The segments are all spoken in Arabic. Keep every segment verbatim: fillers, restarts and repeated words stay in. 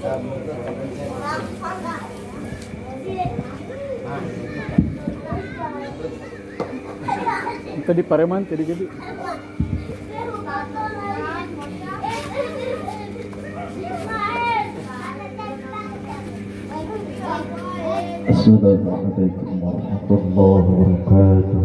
Tadi Pareman tadi jadi. Assalamualaikum warahmatullahi wabarakatuh.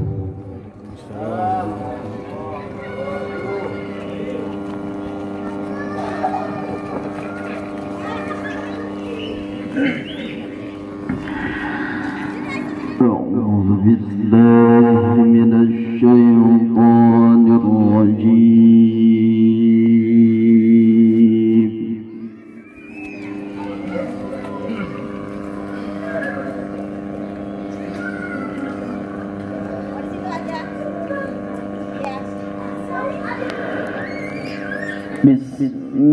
أعوذ بالله من الشيطان الرجيم. بسم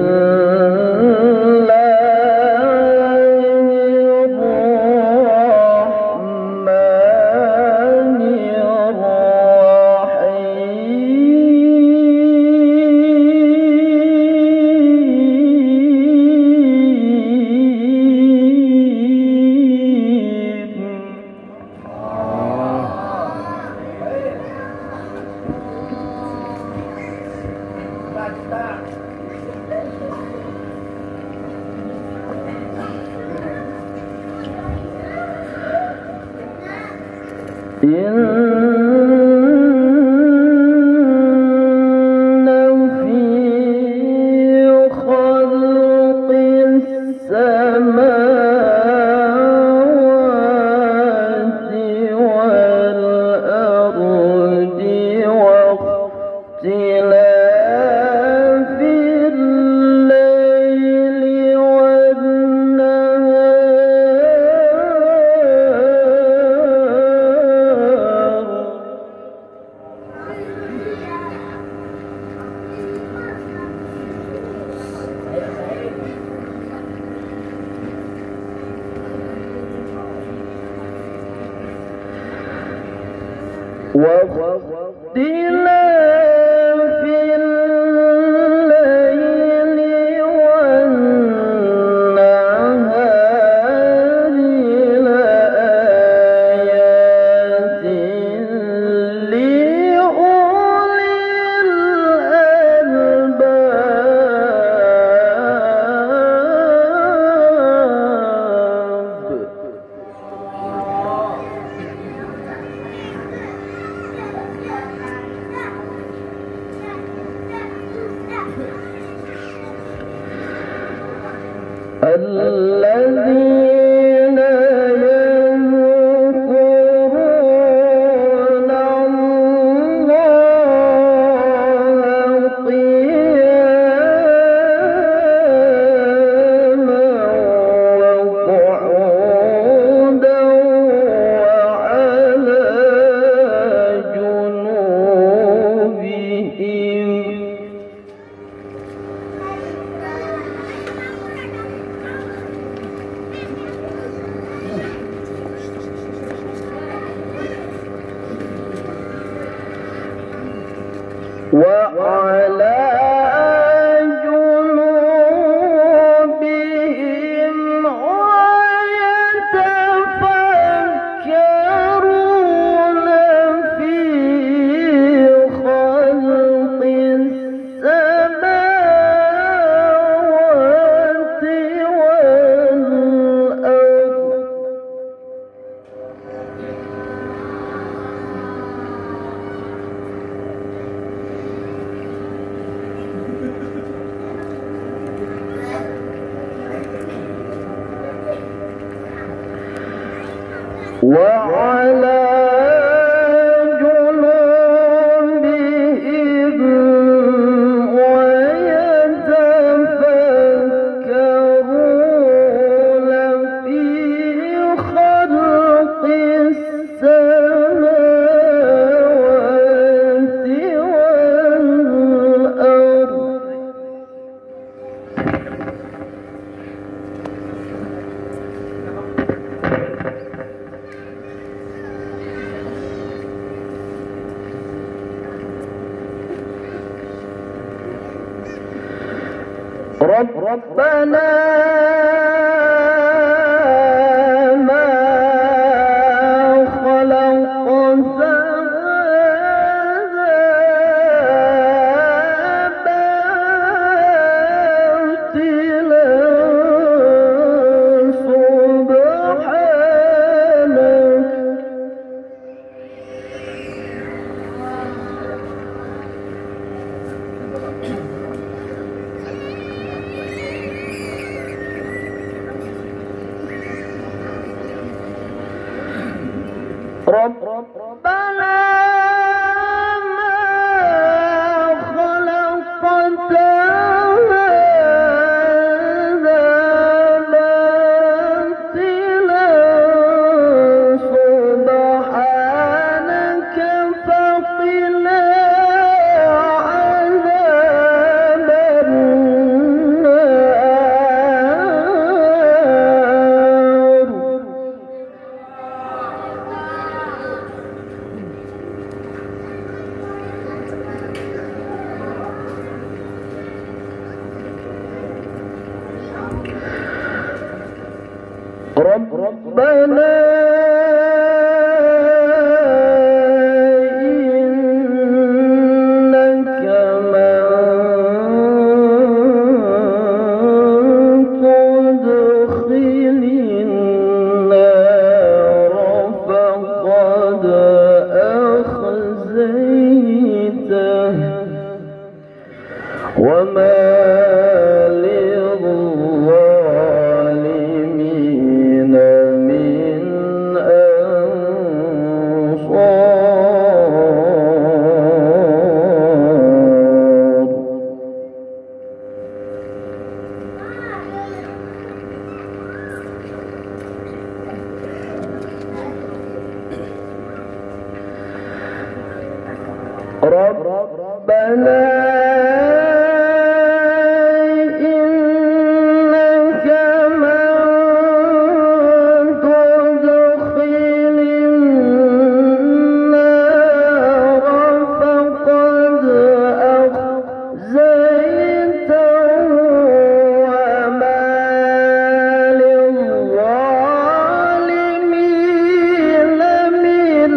الله واختلاف الليل والنهار لآيات لأولي الذين يذكرون الله قياما وقعودا وعلى جنوبهم. وعلى جنوبهم ويتفكرون في خلق السماوات والأرض. وعلى جنوبهم ويتفكرون في خلق السماوات والأرض. ربنا ما خلقت هذا باطلا سبحانك ربنا ما خلقت هذا باطلا سبحانك فقنا عذاب النار. ربنا إنك من تدخل النار فقد أخزيته وما ربنا إنك من تدخل النار فقد أخزيته وما للظالمين من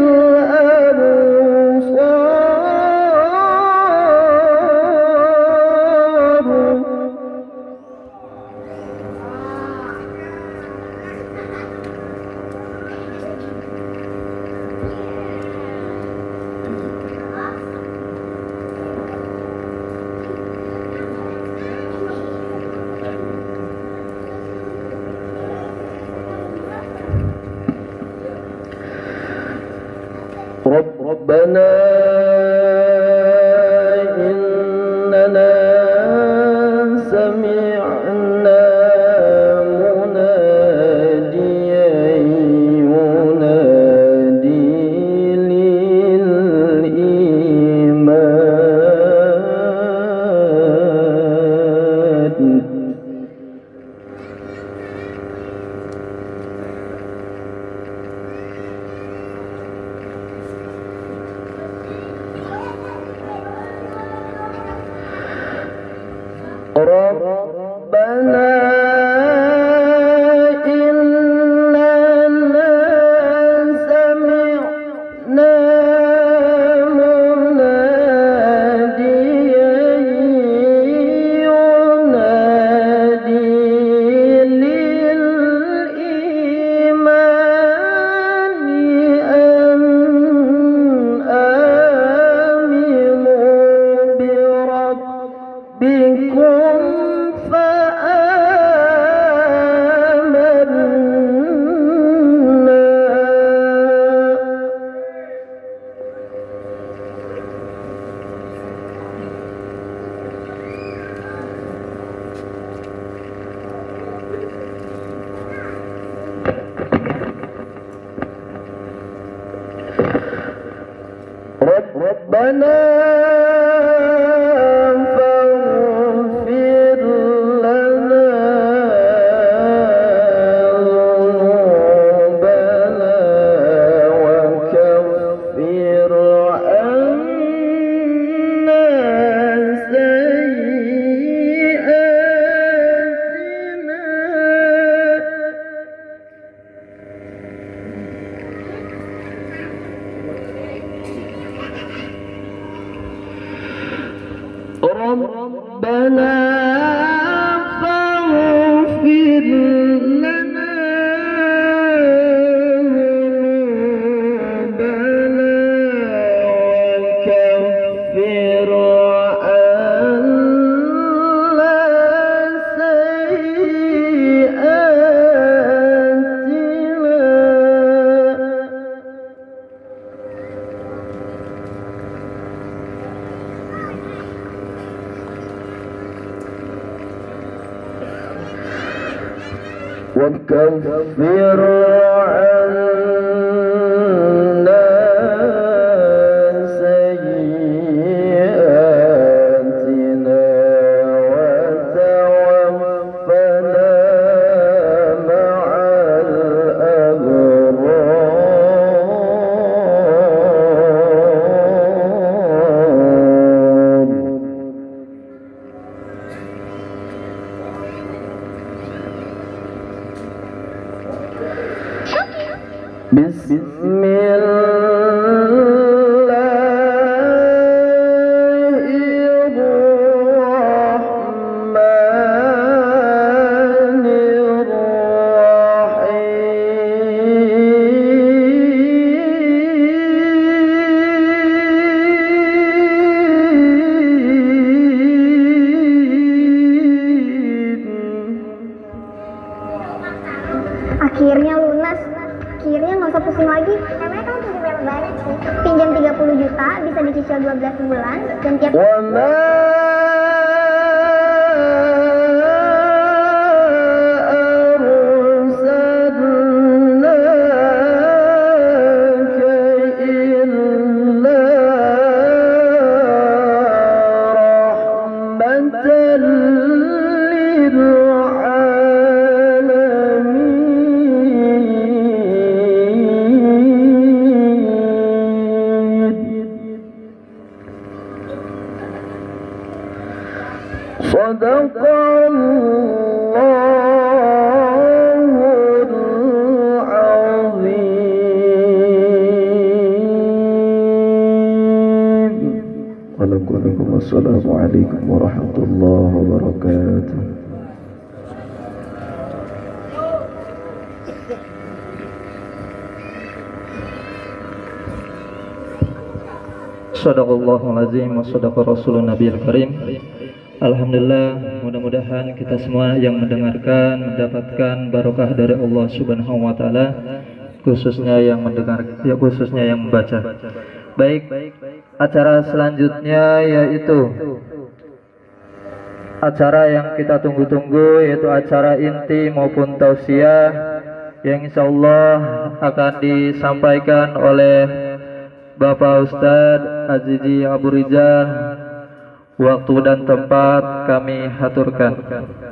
ربنا إننا سمعنا مناديا ينادي للإيمان ربنا إننا سمعنا مناديا ينادي للإيمان أن آمنوا بربكم ربنا فاغفر لنا ذنوبنا وكفر عنا سيئاتنا وكفر عنا سيئاتنا وتوفنا مع بسم الله الرحمن الرحيم. Akhirnya lunas. Akhirnya nggak usah pusing lagi. Namanya kan punya berapa banyak sih? Pinjam tiga puluh juta, bisa dicicil dua belas bulan, dan tiap Sadaqallahul azim. Wassalamualaikum warahmatullahi wabarakatuh. Sadaqallahul azim wa sadaqa rasulun nabiyil karim. Alhamdulillah, mudah-mudahan kita semua yang mendengarkan mendapatkan barokah dari Allah Subhanahu wa taala, khususnya yang mendengar, ya khususnya yang membaca. Baik, acara selanjutnya yaitu acara yang kita tunggu-tunggu, yaitu acara inti maupun tausiah yang insyaallah akan disampaikan oleh Bapak Ustadz Azizi Abu Rizal. Waktu dan tempat kami haturkan.